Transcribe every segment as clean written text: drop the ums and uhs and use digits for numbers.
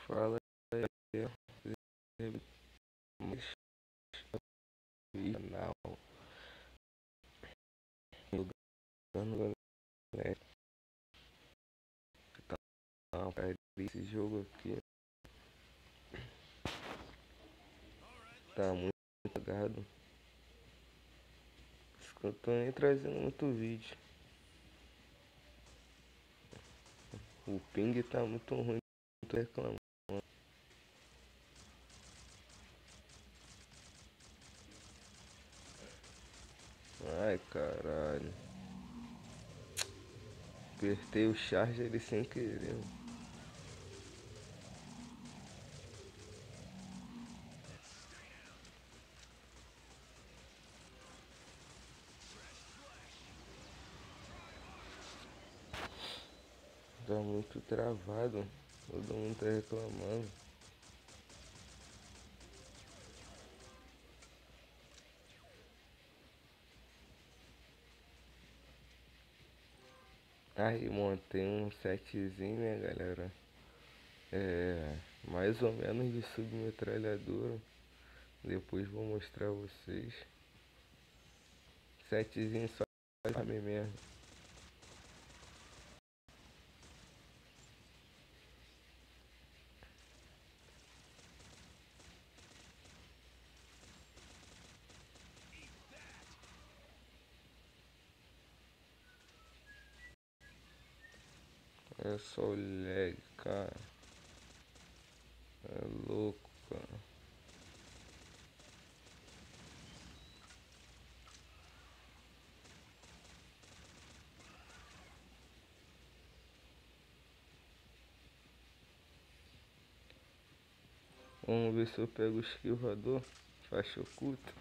Fala aí, mas canal jogando galera. Tá pra esse jogo aqui tá muito cagado. Isso que eu tô nem trazendo muito vídeo. O ping tá muito ruim, tô reclamando. Ai caralho. Apertei o charge ele sem querer. Tá muito travado. Todo mundo tá reclamando. Aí montei um setzinho, né galera? Mais ou menos de submetralhadora. Depois vou mostrar a vocês. Setzinho só pra mim mesmo. É só o lag, cara. É louco, cara. Vamos ver se eu pego o esquivador. Faixa oculta.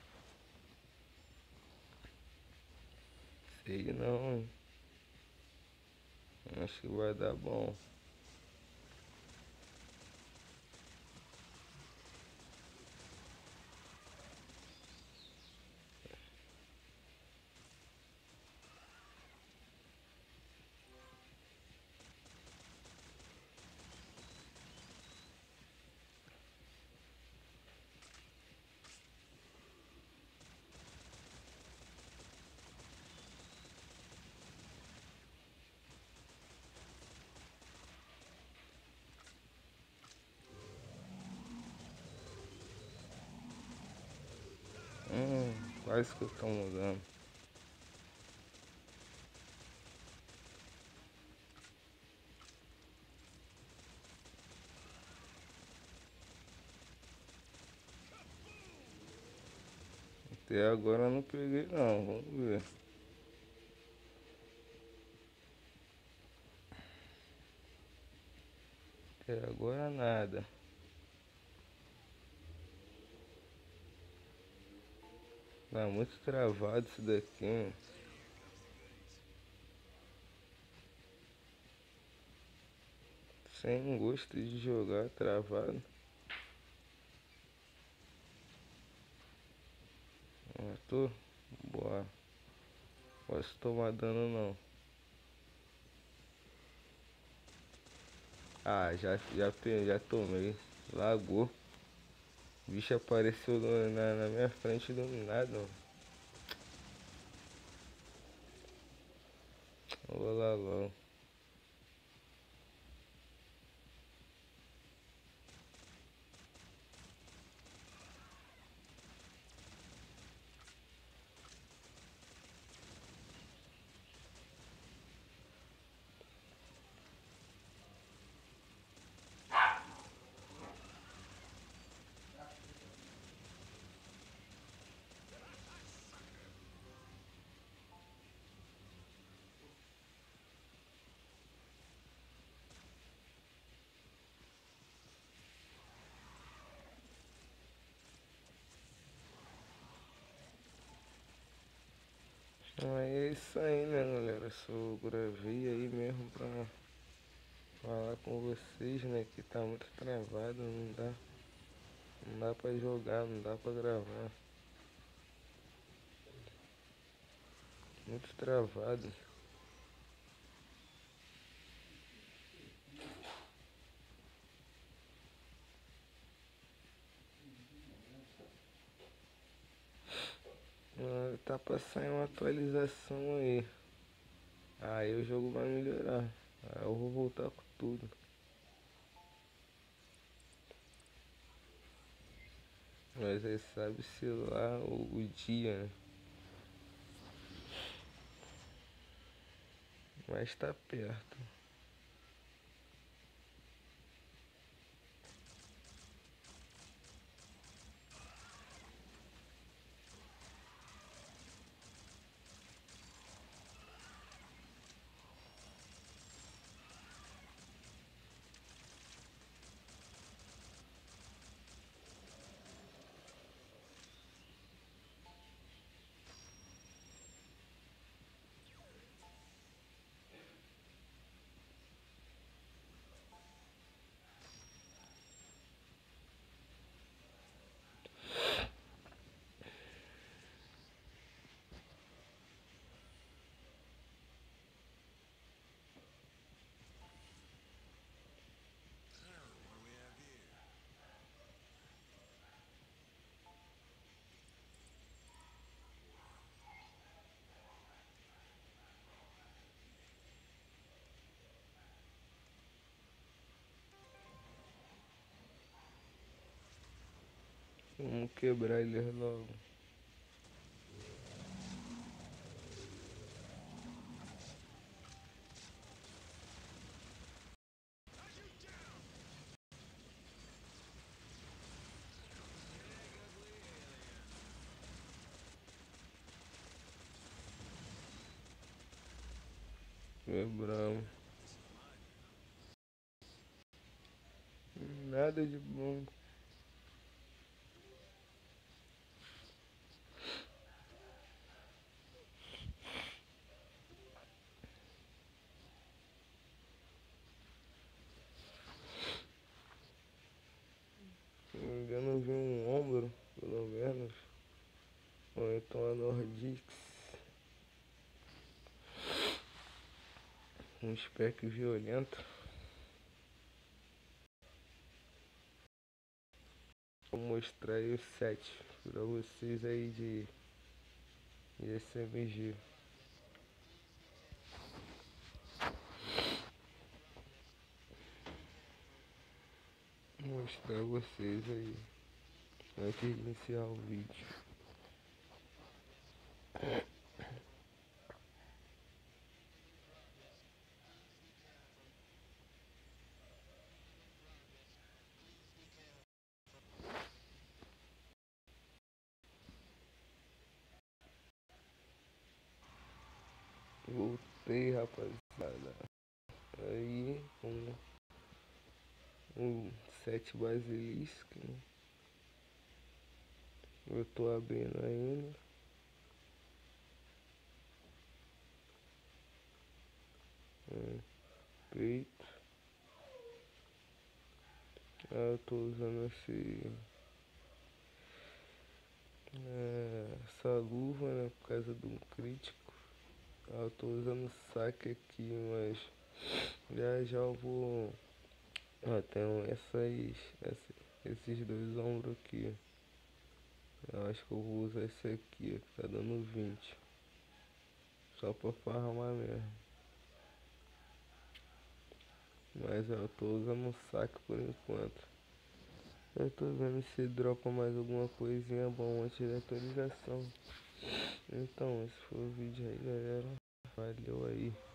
Sei não, hein? Acho que vai dar bom. Quase que eu tô mudando. Até agora eu não peguei não, vamos ver. Até agora nada. Tá muito travado isso daqui, mano. Sem gosto de jogar travado. Tô. Boa. Posso tomar dano não. Ah, já tomei. Lagou. O bicho apareceu na minha frente iluminado. Vou lá logo. Então é isso aí, né, galera? Só gravei aí mesmo pra falar com vocês, né? Que tá muito travado, não dá pra jogar, não dá pra gravar. Muito travado. tá pra sair uma atualização aí. Aí o jogo vai melhorar. Aí eu vou voltar com tudo. Mas aí sabe-se lá o dia, né? Mas tá perto. Vamos quebrar eles logo. Quebramos. Nada de bom. Se não me engano, eu vi um ombro, pelo menos. Ou então a Nordix. Um spec violento. Vou mostrar aí o set pra vocês aí de SMG. Vou mostrar a vocês aí antes de iniciar o vídeo. Voltei, rapaziada. Aí um set basilisco. Eu tô abrindo ainda. Peito. Eu tô usando essa luva, né, por causa do crítico. Eu tô usando saque aqui, mas já eu vou. Ó, tem esses dois ombros aqui. Eu acho que eu vou usar esse aqui, que tá dando 20. Só pra farmar mesmo. Mas eu tô usando um saque por enquanto. Eu tô vendo se dropa mais alguma coisinha bom antes da atualização. Então, esse foi o vídeo aí, galera. Valeu aí.